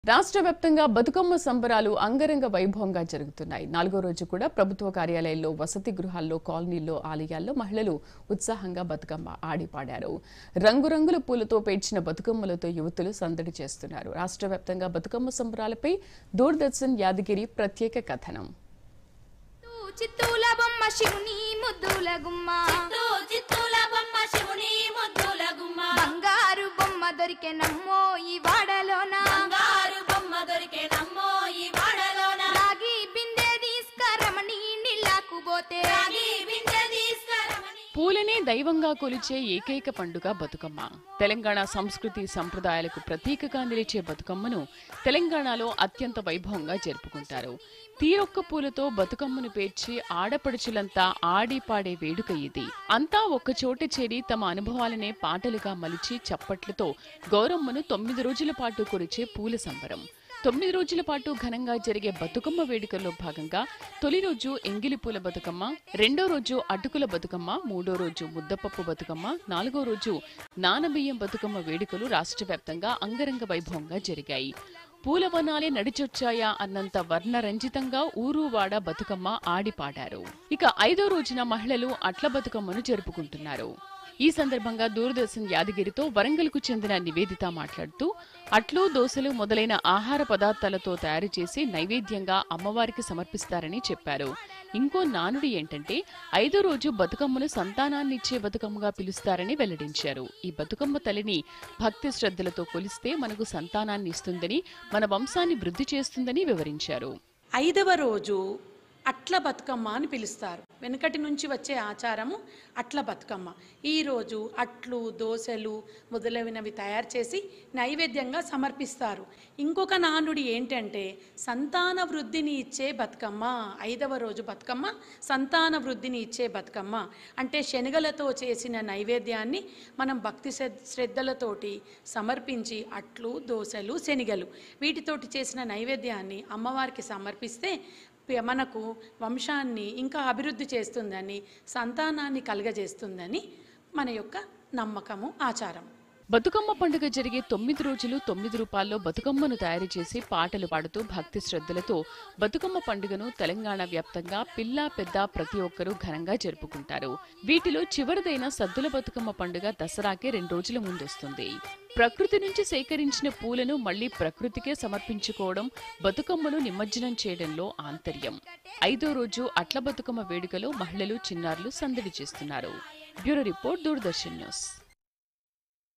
రాష్ట్ర వ్యాప్తంగా బతుకమ్మ సంబరాలు అంగరంగ వైభవంగా జరుగుతున్నాయి. 4వ రోజు కూడా ప్రభుత్వ కార్యాలయాల్లో, వసతి గృహాల్లో, కాలనీల్లో, ఆలయాల్లో మహిళలు ఉత్సాహంగా బతుకమ్మ ఆడి పాడారు. రంగురంగుల పూలతో పేర్చిన బతుకమ్మలతో యువతులు సందడి చేస్తున్నారు. రాష్ట్ర వ్యాప్తంగా బతుకమ్మ సంబరాలపై దూరదర్శన్ యాదగిరి ప్రత్యేక కథనం. బంగారు బొమ్మ దొరికే నమ్మో ఈ వాడలోన, బంగారు బొమ్మ దొరికే నమ్మో ఈ వాడలోన, రాగి బిందె తీసుకరమని నీళ్ళకు పోతే, రాగి బిందె తీసుకరమని. పూలనే దైవంగా కొలిచే ఏకైక పండుగ బతుకమ్మ. తెలంగాణ సంస్కృతి సంప్రదాయాలకు ప్రతీకగా నిలిచే బతుకమ్మను తెలంగాణలో అత్యంత వైభవంగా జరుపుకుంటారు. తీరొక్క పూలతో బతుకమ్మను పేర్చి ఆడపడుచులంతా ఆడి పాడే వేడుక ఇది. అంతా ఒక్కచోట చేరి తమ అనుభవాలనే పాటలుగా మలిచి చప్పట్లతో గౌరమ్మను 9 రోజుల పాటు కొలిచే పూల సంబరం. 9 రోజుల పాటు ఘనంగా జరిగే బతుకమ్మ వేడుకల్లో భాగంగా తొలి రోజు ఎంగిలిపూల బతుకమ్మ, 2వ రోజు అటుకుల బతుకమ్మ, 3వ రోజు ముద్దపప్పు బతుకమ్మ, 4వ రోజు నానబియ్యం బతుకమ్మ వేడుకలు రాష్ట్ర వ్యాప్తంగా అంగరంగ వైభవంగా జరిగాయి. పూలవనాలే నడిచొచ్చాయా అన్నంత వర్ణరంజితంగా ఊరువాడ బతుకమ్మ ఆడి పాడారు. ఇక 5వ రోజున మహిళలు అట్ల బతుకమ్మను జరుపుకుంటున్నారు. ఈ సందర్భంగా దూరదర్శన్ యాదగిరితో వరంగల్కు చెందిన నివేదిత మాట్లాడుతూ, అట్లు, దోసలు మొదలైన ఆహార పదార్థాలతో తయారు చేసి నైవేద్యంగా అమ్మవారికి సమర్పిస్తారని చెప్పారు. ఇంకో నానుడి ఏంటంటే 5వ రోజు బతుకమ్మను సంతానాన్నిచ్చే బతుకమ్మగా పిలుస్తారని వెల్లడించారు. ఈ బతుకమ్మ తల్లిని భక్తి శ్రద్ధలతో కొలిస్తే మనకు సంతానాన్ని ఇస్తుందని, మన వంశాన్ని వృద్ధి చేస్తుందని వివరించారు. 5వ రోజు అట్ల బతుకమ్మ అని పిలుస్తారు. వెనుకటి నుంచి వచ్చే ఆచారము అట్ల బతుకమ్మ. ఈరోజు అట్లు, దోశలు మొదలైనవి తయారు చేసి నైవేద్యంగా సమర్పిస్తారు. ఇంకొక నానుడి ఏంటంటే సంతాన వృద్ధిని ఇచ్చే బతుకమ్మ. 5వ రోజు బతుకమ్మ సంతాన వృద్ధిని ఇచ్చే బతుకమ్మ. అంటే శనగలతో చేసిన నైవేద్యాన్ని మనం భక్తి శ్రద్ధలతోటి సమర్పించి అట్లు, దోశలు, శనగలు వీటితోటి చేసిన నైవేద్యాన్ని అమ్మవారికి సమర్పిస్తే మనకు వంశాన్ని ఇంకా అభివృద్ధి చేస్తుందని, సంతానాన్ని కలుగజేస్తుందని మన యొక్క నమ్మకము, ఆచారం. బతుకమ్మ పండుగ జరిగే 9 రోజులు 9 రూపాల్లో బతుకమ్మను తయారు చేసి పాటలు పాడుతూ భక్తి శ్రద్ధలతో బతుకమ్మ పండుగను తెలంగాణ వ్యాప్తంగా పిల్లా పెద్ద ప్రతి ఒక్కరూ ఘనంగా జరుపుకుంటారు. వీటిలో చివరిదైన సద్దుల బతుకమ్మ పండుగ దసరాకే 2 రోజుల ముందొస్తుంది. ప్రకృతి నుంచి సేకరించిన పూలను మళ్లీ ప్రకృతికే సమర్పించుకోవడం బతుకమ్మను నిమజ్జనం చేయడంలో ఆంతర్యం. 5వ రోజు అట్ల బతుకమ్మ వేడుకలో మహిళలు, చిన్నారులు సందడి చేస్తున్నారు. Bureau report, Doordarshan news.